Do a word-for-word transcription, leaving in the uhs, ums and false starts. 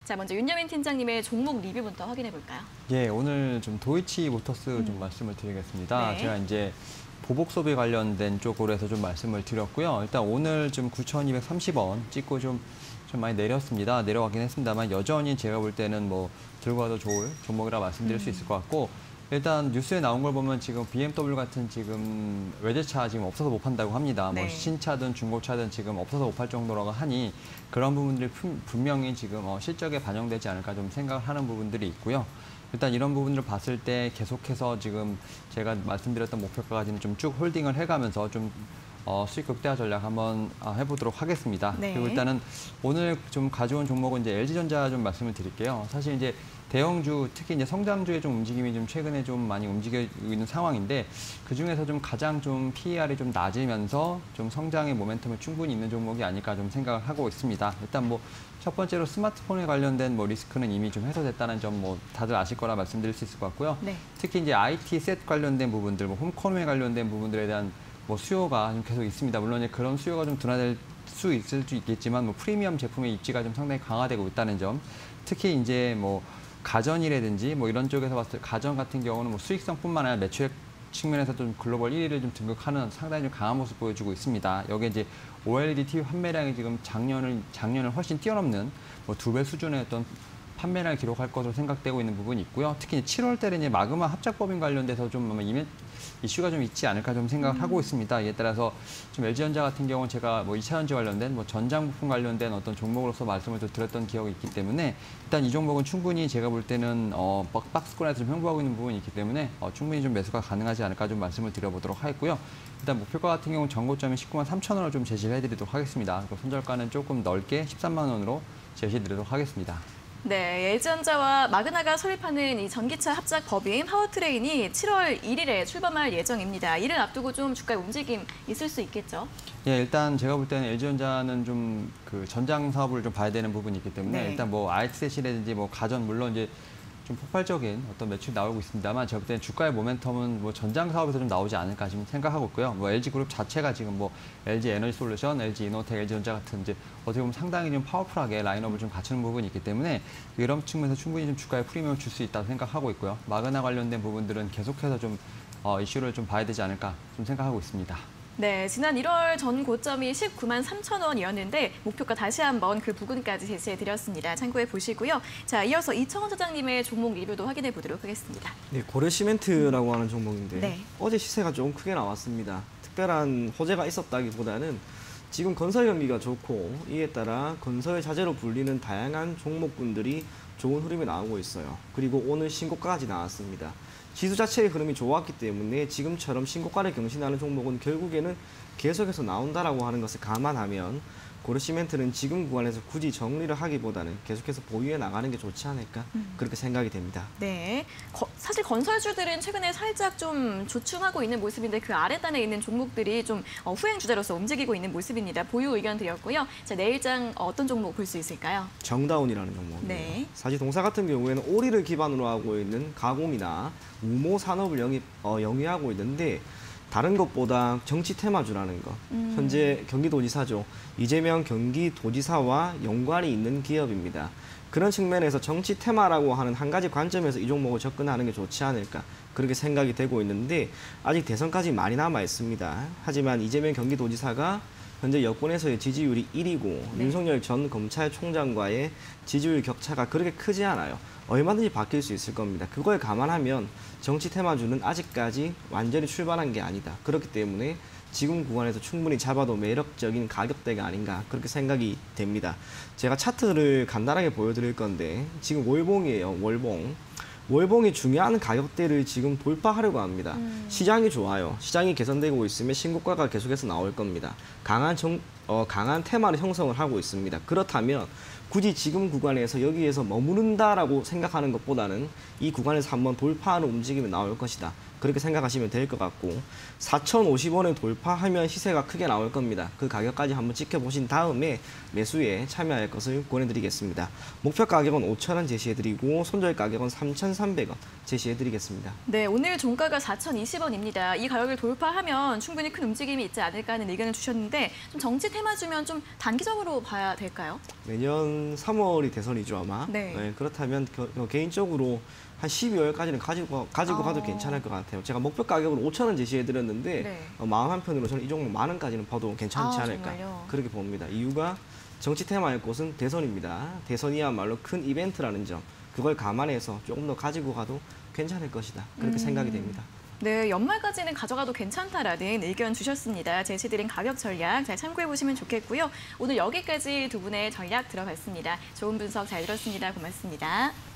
자, 먼저 윤여민 팀장님의 종목 리뷰부터 확인해 볼까요? 예, 오늘 좀 도이치모터스 음. 좀 말씀을 드리겠습니다. 네. 제가 이제 보복 소비 관련된 쪽으로 해서 좀 말씀을 드렸고요. 일단 오늘 좀 구천이백삼십 원 찍고 좀, 좀 많이 내렸습니다. 내려가긴 했습니다만 여전히 제가 볼 때는 뭐 들고 가도 좋을 종목이라 말씀드릴 음. 수 있을 것 같고, 일단 뉴스에 나온 걸 보면 지금 비엠더블유 같은 지금 외제차 지금 없어서 못 판다고 합니다. 네. 뭐 신차든 중고차든 지금 없어서 못 팔 정도라고 하니 그런 부분들이 분명히 지금 실적에 반영되지 않을까 좀 생각을 하는 부분들이 있고요. 일단 이런 부분들을 봤을 때 계속해서 지금 제가 말씀드렸던 목표가까지는 좀 쭉 홀딩을 해가면서 좀 어, 수익 극대화 전략 한번 해보도록 하겠습니다. 네. 그리고 일단은 오늘 좀 가져온 종목은 이제 엘지전자 좀 말씀을 드릴게요. 사실 이제 대형주, 특히 이제 성장주의 좀 움직임이 좀 최근에 좀 많이 움직이고 있는 상황인데, 그 중에서 좀 가장 좀 피이알이 좀 낮으면서 좀 성장의 모멘텀이 충분히 있는 종목이 아닐까 좀 생각을 하고 있습니다. 일단 뭐 첫 번째로 스마트폰에 관련된 뭐 리스크는 이미 좀 해소됐다는 점 뭐 다들 아실 거라 말씀드릴 수 있을 것 같고요. 네. 특히 이제 아이티 셋 관련된 부분들, 뭐 홈커머에 관련된 부분들에 대한 뭐 수요가 좀 계속 있습니다. 물론 이제 그런 수요가 좀 둔화될 수 있을 수 있겠지만, 뭐 프리미엄 제품의 입지가 좀 상당히 강화되고 있다는 점, 특히 이제 뭐 가전이라든지 뭐 이런 쪽에서 봤을 때 가전 같은 경우는 뭐 수익성뿐만 아니라 매출액 측면에서 좀 글로벌 일 위를 좀 등극하는 상당히 좀 강한 모습 보여주고 있습니다. 여기에 이제 오엘이디 티비 판매량이 지금 작년을 작년을 훨씬 뛰어넘는 뭐 두 배 수준의 어떤 판매량을 기록할 것으로 생각되고 있는 부분이 있고요. 특히 칠월 달에 이제 마그마 합작법인 관련돼서 좀 아마 이메 이슈가 좀 있지 않을까 좀 생각을 음. 하고 있습니다. 이에 따라서 좀 엘지전자 같은 경우는 제가 뭐 이차 전지 관련된 뭐 전장 부품 관련된 어떤 종목으로서 말씀을 좀 드렸던 기억이 있기 때문에, 일단 이 종목은 충분히 제가 볼 때는 어 박스권에서 좀 형성하고 있는 부분이 있기 때문에 어 충분히 좀 매수가 가능하지 않을까 좀 말씀을 드려보도록 하겠고요. 일단 목표가 같은 경우는 전고점이 십구만 삼천 원으로 좀 제시를 해드리도록 하겠습니다. 그리고 손절가는 조금 넓게 십삼만 원으로 제시해드리도록 하겠습니다. 네, 엘지전자와 마그나가 설립하는 이 전기차 합작 법인 파워트레인이 칠월 일일에 출범할 예정입니다. 이를 앞두고 좀 주가의 움직임 있을 수 있겠죠? 예, 일단 제가 볼 때는 엘지전자는 좀 그 전장 사업을 좀 봐야 되는 부분이 있기 때문에, 네. 일단 뭐 아이티셋이라든지 뭐 가전, 물론 이제 좀 폭발적인 어떤 매출이 나오고 있습니다만, 제가 볼 때는 주가의 모멘텀은 뭐 전장 사업에서 좀 나오지 않을까 지금 생각하고 있고요. 뭐 엘지그룹 자체가 지금 뭐 엘지 에너지솔루션, 엘지 이노텍, 엘지전자 같은 이제 어떻게 보면 상당히 좀 파워풀하게 라인업을 좀 갖추는 부분이 있기 때문에 이런 측면에서 충분히 좀 주가에 프리미엄을 줄 수 있다고 생각하고 있고요. 마그나 관련된 부분들은 계속해서 좀 어, 이슈를 좀 봐야 되지 않을까 좀 생각하고 있습니다. 네, 지난 일월 전 고점이 십구만 삼천 원이었는데 목표가 다시 한번 그 부근까지 제시해드렸습니다. 참고해 보시고요. 자, 이어서 이청원 사장님의 종목 리뷰도 확인해 보도록 하겠습니다. 네, 고려시멘트라고 하는 종목인데 네. 어제 시세가 조금 크게 나왔습니다. 특별한 호재가 있었다기보다는 지금 건설 경기가 좋고, 이에 따라 건설 자재로 불리는 다양한 종목군들이 좋은 흐름이 나오고 있어요. 그리고 오늘 신고가까지 나왔습니다. 지수 자체의 흐름이 좋았기 때문에 지금처럼 신고가를 경신하는 종목은 결국에는 계속해서 나온다라고 하는 것을 감안하면 고려시멘트는 지금 구간에서 굳이 정리를 하기보다는 계속해서 보유해 나가는 게 좋지 않을까, 음. 그렇게 생각이 됩니다. 네, 거, 사실 건설주들은 최근에 살짝 좀 조충하고 있는 모습인데 그 아래단에 있는 종목들이 좀 어, 후행 주자로서 움직이고 있는 모습입니다. 보유 의견 드렸고요. 자, 내일장 어떤 종목 볼 수 있을까요? 정다운이라는 종목입니다. 네. 사실 동사 같은 경우에는 오리를 기반으로 하고 있는 가공이나 우모 산업을 영위, 어, 영위하고 있는데, 다른 것보다 정치 테마주라는 거. 음. 현재 경기도지사죠. 이재명 경기도지사와 연관이 있는 기업입니다. 그런 측면에서 정치 테마라고 하는 한 가지 관점에서 이 종목을 접근하는 게 좋지 않을까, 그렇게 생각이 되고 있는데, 아직 대선까지 많이 남아 있습니다. 하지만 이재명 경기도지사가 현재 여권에서의 지지율이 일 위고 네. 윤석열 전 검찰총장과의 지지율 격차가 그렇게 크지 않아요. 얼마든지 바뀔 수 있을 겁니다. 그걸 감안하면 정치 테마주는 아직까지 완전히 출발한 게 아니다. 그렇기 때문에 지금 구간에서 충분히 잡아도 매력적인 가격대가 아닌가, 그렇게 생각이 됩니다. 제가 차트를 간단하게 보여드릴 건데, 지금 월봉이에요. 월봉. 월봉이 중요한 가격대를 지금 돌파하려고 합니다. 음. 시장이 좋아요. 시장이 개선되고 있으면 신고가가 계속해서 나올 겁니다. 강한, 정, 어, 강한 테마를 형성을 하고 있습니다. 그렇다면 굳이 지금 구간에서 여기에서 머무른다라고 생각하는 것보다는 이 구간에서 한번 돌파하는 움직임이 나올 것이다. 그렇게 생각하시면 될 것 같고, 사천오십 원을 돌파하면 시세가 크게 나올 겁니다. 그 가격까지 한번 지켜보신 다음에 매수에 참여할 것을 권해드리겠습니다. 목표 가격은 오천 원 제시해드리고 손절 가격은 삼천삼백 원 제시해드리겠습니다. 네, 오늘 종가가 사천이십 원입니다. 이 가격을 돌파하면 충분히 큰 움직임이 있지 않을까 하는 의견을 주셨는데, 좀 정치 테마 주면 좀 단기적으로 봐야 될까요? 내년 내년 삼월이 대선이죠 아마. 네. 네, 그렇다면 겨, 어, 개인적으로 한 십이월까지는 가지고 가지고 어. 가도 괜찮을 것 같아요. 제가 목표 가격으로 오천 원 제시해드렸는데 네. 어, 마음 한편으로 저는 이 종목 만 원까지는 봐도 괜찮지 아, 않을까 정말요? 그렇게 봅니다. 이유가 정치 테마의 곳은 대선입니다. 대선이야말로 큰 이벤트라는 점 그걸 감안해서 조금 더 가지고 가도 괜찮을 것이다. 그렇게 음. 생각이 됩니다. 네, 연말까지는 가져가도 괜찮다라는 의견 주셨습니다. 제시드린 가격 전략 잘 참고해 보시면 좋겠고요. 오늘 여기까지 두 분의 전략 들어봤습니다. 좋은 분석 잘 들었습니다. 고맙습니다.